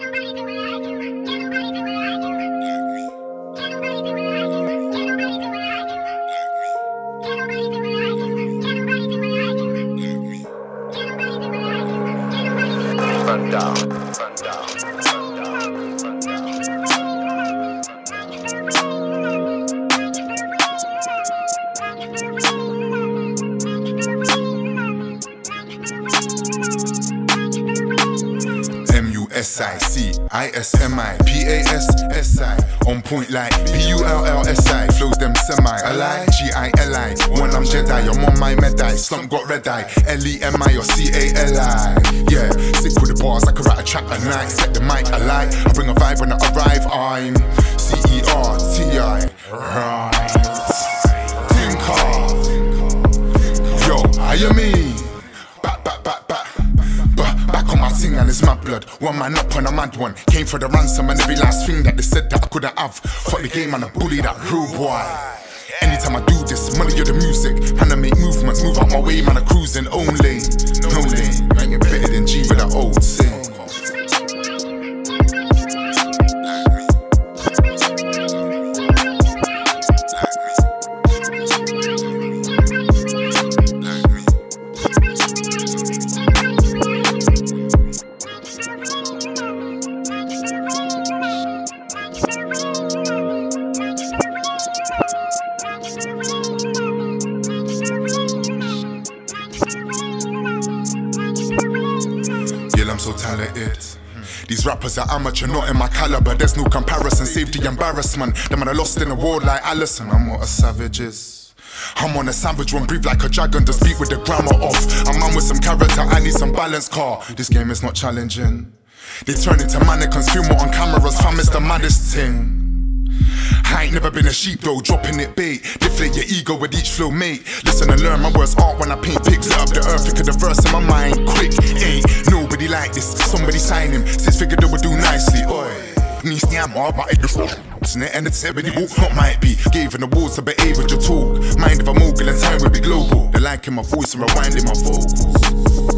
M-U-S-I-C-I-S-M-I-P-A-S-S-I. On point like P-U-L-L-S-I. Flows them semi. Ally, G-I-L-I. One I'm Jedi, I'm on my medai. Slump got red eye. L-E-M-I or C-A-L-I. Yeah, sick with the bars, I could write a track a night. Set the mic alight. I bring a vibe when I arrive. I'm C-E-R-T-I. Right. Tinker. Yo, how you mean? Back on my thing and it's my blood. One man up on a mad one. Came for the ransom and every last thing that they said that I couldn't have. Fuck the game and I bully that rude boy. Anytime I do this, money of the music. And I make movements, move out my way, man, I'm cruising only. No lane, man, you're better than G with that old thing. I'm so talented. These rappers are amateur, not in my caliber. There's no comparison, save the embarrassment. Them man are lost in the world like Allison. I'm what a savage is. I'm on a savage one, breathe like a dragon, just beat with the grammar off. I'm man with some character, I need some balance, car. This game is not challenging. They turn into mannequins, film it on cameras, fam is the maddest thing. I ain't never been a sheep though, dropping it bait. Deflate your ego with each flow, mate. Listen and learn my words art when I paint pics. Lit up the earth, think of the verse in my mind, quick. Ain't nobody like this, somebody sign him. Six figure that would do nicely, oi. Ni snjammer, but it's the end of the 70 walk, not might be. Gave in the walls to behave with your talk. Mind of a mogul and time will be global. They liking my voice and rewinding my vocals.